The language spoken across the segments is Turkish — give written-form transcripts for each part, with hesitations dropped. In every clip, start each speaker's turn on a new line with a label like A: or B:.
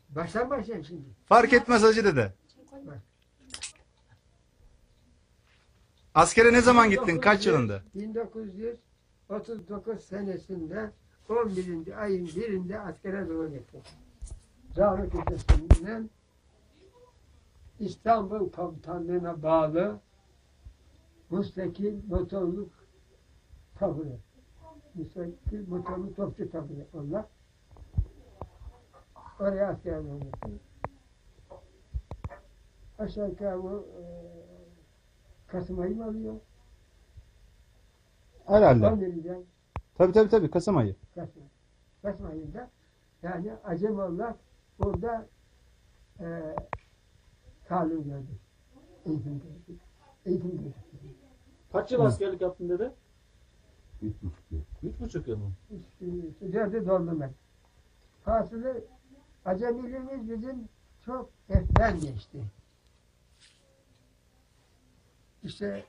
A: Baştan başlayayım şimdi.
B: Fark etmez Hacı dede. Askere ne zaman gittin? Kaç yılında?
A: 1939 senesinde 11. ayın 1'inde askere doğru gittim. Rahmet Üniversitesi'nden İstanbul Komutanlığı'na bağlı müstakil motorluk taburu. Müstakil motorlu topçu taburu onlar. Oraya askere doğru gittim. Aşağı yukarı bu Kasım ayı mı alıyor?
B: Herhalde.
A: 11'den
B: Tabii Kasım ayı.
A: Kasım ayında yani Acemoğullar burada talim gördük. Eğitim gördük. Eğitim gördük.
C: Kaç yıl askerlik yaptın dede? 3,5 yıl mı?
A: 4'ü doldum ben. Hasılı acemiliğimiz bizim çok eften geçti. İşte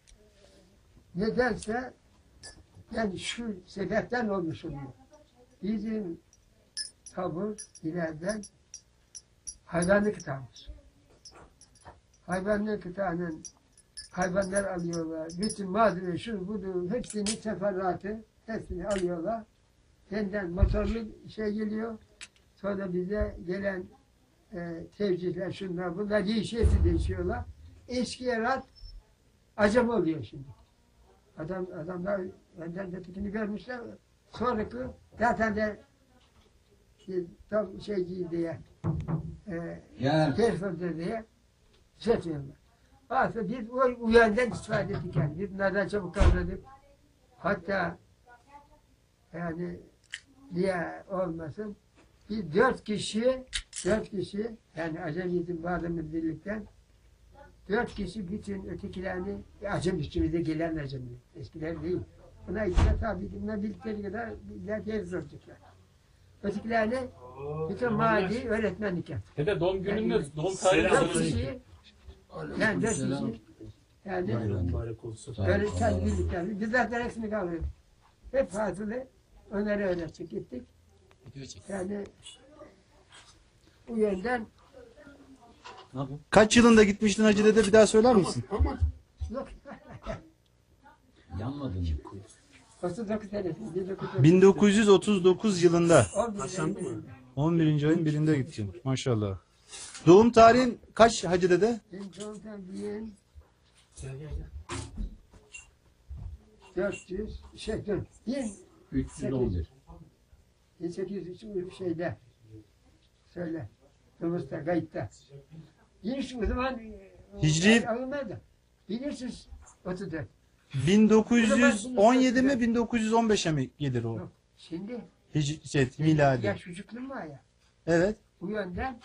A: nedense yani şu sebepten olmuş oluyor. Bizim tabur ileriden hayvanlık kıtamız. Hayvanlık kıtanın hayvanlar alıyorlar. Bütün malzeme şu budur hepsini seferatı hepsini alıyorlar. Yeniden motorlu şey geliyor. Sonra bize gelen tevcihler şunlar bunlar değişiyorlar. Eski yarat acem oluyor şimdi. Adamlar önden de tekini görmüşler. Sonraki zaten de tam şey diye terfirde diye seçiyorlar. Aslında biz o yönden istifade ettik yani. Biz nereden çabuk kavradık. Hatta yani diye olmasın. Biz 4 kişi yani Acemiyet'in bağlamı birlikten 4 kişi bütün ötekilerini Acem üstümüzde gelen Acemi. Eskiler değil. Buna işte tabi bunlar bildikleri kadar ders olacaklar. Ötekilerini bütün mali öğretmenlik yaptık.
C: Dede doğum gününde doğum tarihi
A: 4 kişi yani 4 kişi yani öğretmen birlikten biz zaten hepsini kaldırdık. Hep hasılı onları öğrettik gittik. Yani bu yönden
B: Kaç yılında gitmiştin Hacı dede, bir daha söyler misin?
A: yok.
D: Yanmadın mı?
A: 39 senesinde
B: 1939 yılında 11. ayın birinde gittin. Maşallah. Doğum tarihin kaç Hacı dede?
A: Benim doğum tarihim 400
D: 311.
A: 1803 şeyde söyle. Kıbrıs'ta, kayıtta. Bilirsin o zaman
B: Hicri-
A: alınmadı. Bilirsiniz 34.
B: 1917 mi 1915'e mi gelir o?
A: Yok. Şimdi
B: Miladi.
A: yaş çocukluğum var ya.
B: Evet.
A: Bu yönden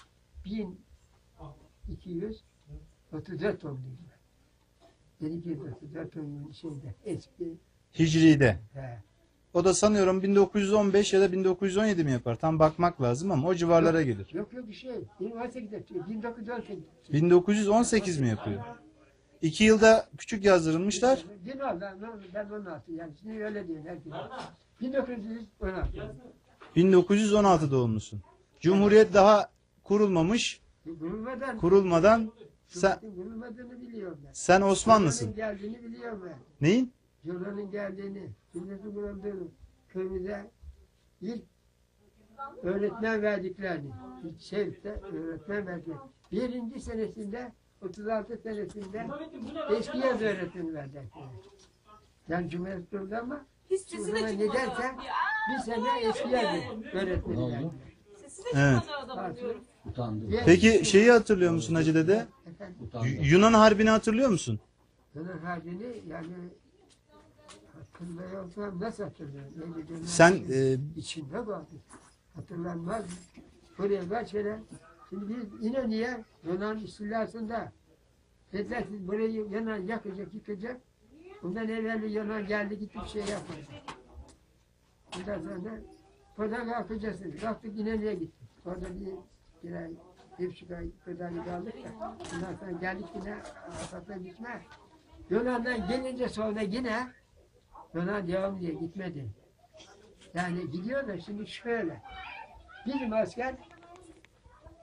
A: 1234 doğumluyum ben. 1234 doğumluyum şeyde eski.
B: Hicri'de.
A: He.
B: O da sanıyorum 1915 ya da 1917 mi yapar? Tam bakmak lazım ama o civarlara gelir.
A: Yok bir şey. 18'de 1918.
B: 1918 mi yapıyor? 2 yılda küçük yazdırılmışlar.
A: Gün oldu. Ben 16 yani. Şimdi öyle diyor herkes. 1916.
B: 1916 doğumlusun. Cumhuriyet daha kurulmamış. Kurulmadan
A: Kurulmadığını biliyorum ben.
B: sen Osmanlısın.
A: Yılanın geldiğini biliyorum ben.
B: Neyin?
A: Yılanın geldiğini, milletin kurulduğunu, köyümüze ilk öğretmen verdiklerini, ilk şehirde öğretmen verdiklerini. 1. senesinde, 36 senesinde eski yaz öğretmeni verdiler. Yani Cumhuriyet kuruldu ama
E: Sesi
A: o
E: de
A: zaman ne
E: çıkmadı
A: dersen
E: ya.
A: bir sene eski yaz öğretmeni verdiler.
E: Sesi de
B: Evet.
E: çıkmadı adamın diyorum.
D: Utandım.
B: Peki şeyi hatırlıyor musun Hacı dede?
A: Efendim,
D: Utandım.
B: Yunan Harbi'ni hatırlıyor musun?
A: Yılan harbini yani hatırlıyorsam nasıl hatırlıyorum?
B: Sen
A: İçinde vardı. Hatırlanmaz mı? Buraya kaç kere. Şimdi biz İnönü'ye Yunan istilasında dediler siz burayı Yunan yakacak, yıkacak. Bundan evvel Yunan geldi gitti bir şey yapmadı. Ondan sonra buradan kalkacaksınız. Kalktık İnönü'ye gittik. Orada bir ay, 1,5 ay kadar kaldık da. Ondan sonra geldik yine Asat'la gitme. Yunan'dan gelince sonra yine Yunan devam diye gitmedi. Yani gidiyor da şimdi şöyle. Bizim asker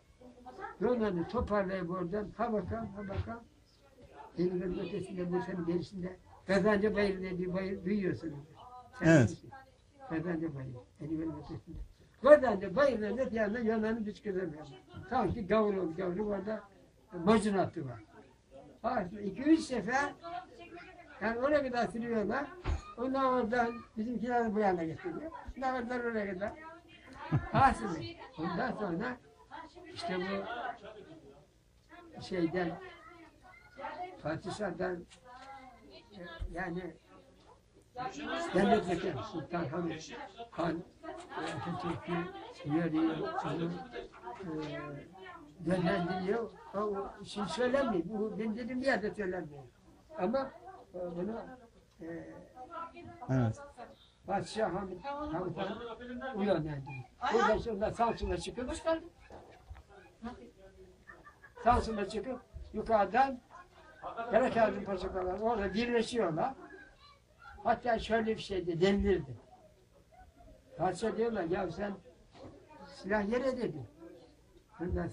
A: Yonan'ı toparlayıp oradan ha bakalım. Denizin ötesinde, Bursa'nın gerisinde Kazancı Bayırı dediği bayır duyuyorsunuz.
B: Evet.
A: Kazancı Bayırı. Denizin ötesinde. Kazancı Bayırı'nın öte yanında Yonan'ın bisküvileri. Sanki gavur orada bacın hattı var. Aslında 2-3 sefer yani oraya kadar sürüyorlar. Ondan oradan bizimkiler bu yana getiriyor. Ondan oradan oraya kadar. Aslında ondan sonra işte bu şeyden Padişah'dan yani Devlet Sultan Hamid Han Atatürk'ü uyarıyor, onu yönlendiriyor. O şey söylemiyor. Bu ben dediğim bir yerde söylemiyor. Ama bunu
B: Evet.
A: Padişah Hamid Han uyarlandırıyor. Burada sonra Samsun'a çıkıp yukarıdan Karakaz'ın paşakalar orada birleşiyorlar. Hatta şöyle bir şeydi, denilirdi. Padişah diyorlar, ya sen silah yere dedi. Ondan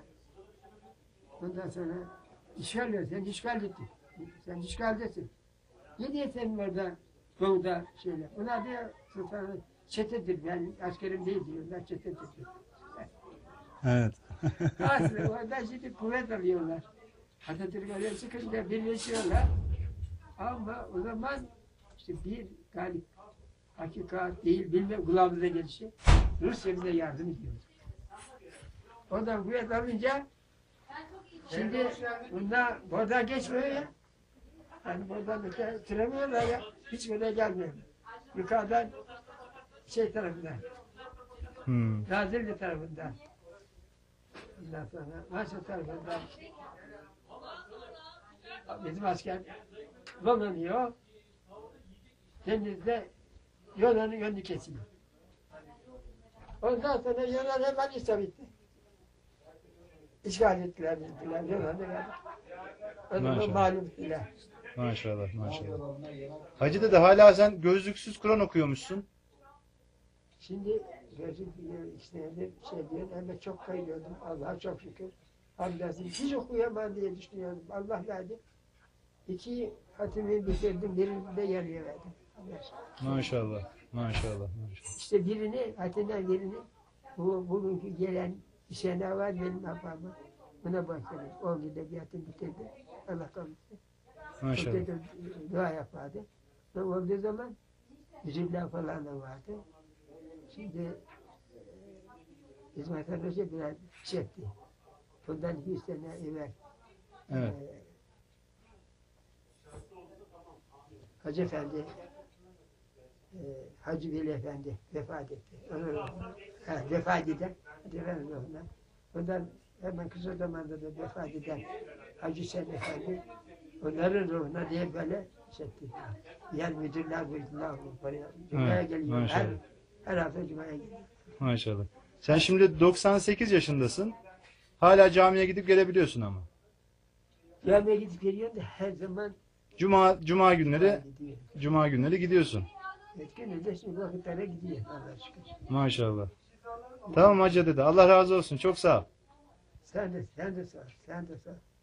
A: sonra işgal ediyor, sen işgal ettin. Sen işgaldesin. Ne diye senin orada doğuda şeyler. Onlar diyor, sultanın çetedir, ben askerim değil diyorlar, çetedir diyor.
B: Evet.
A: Aslında orada şimdi kuvvet alıyorlar. Atatürk oraya çıkınca birleşiyorlar. Ama o zaman işte bir galip hakikat değil, bilmem kulağımıza gelişi Rusya bize yardım ediyor. Oradan kuvvet alınca şimdi bunlar buradan geçmiyor ya. Yani buradan bitiremiyorlar ya. Hiç buraya gelmiyor. Yukarıdan şey tarafından. Nazilli tarafından. Ondan sonra Maşa tarafından bizim asker dolanıyor. Denizde Yunan'ın önünü kesiyor. Ondan sonra Yunan hemen isabetti. İşgal ettiler bizimkiler. Yunan'ı geldi. O zaman malum ettiler.
B: Maşallah, maşallah. Hacı dede hala sen gözlüksüz Kur'an okuyormuşsun.
A: Şimdi gözüm işte şey diyor, hem çok kayıyordum. Allah'a çok şükür. Hamdolsun. Hiç okuyamam diye düşünüyordum. Allah verdi. 2 hatimi bitirdim, birini de yarıya verdim.
B: Maşallah, maşallah, maşallah.
A: İşte hatimden birini, bugünkü gelen bir sene var benim babamı. Buna başladım. 10 günde bir hatim bitirdi. Allah kabul etsin.
B: Maşallah.
A: Dua yapardı. Ve olduğu zaman yüzükler falan da vardı. Şimdi İsmail Hoca biraz çekti. Bundan 200 sene evvel
B: Evet.
A: Hacı Efendi, Hacı Veli Efendi vefat etti. Vefat eden, Hacı Efendi ruhuna. Ondan hemen kısa zamanda da vefat eden Hacı Sen Efendi, onların ruhuna diye böyle çekti. Yer müdürler buyurdular. Cuma'ya geliyor.
B: Maşallah.
A: Her hafta Cuma'ya geliyor.
B: Maşallah. Sen şimdi 98 yaşındasın. Hala camiye gidip gelebiliyorsun ama.
A: Camiye gidip geliyorum da her zaman
B: Cuma günleri
A: gidiyor.
B: Cuma günleri gidiyorsun.
A: Etkinliğinde de şimdi vakitlere gidiyor. Allah'a şükür.
B: Maşallah. Tamam Hacı dede. Allah razı olsun. Çok sağ ol.
A: Sen de sağ ol. Sen de sağ ol.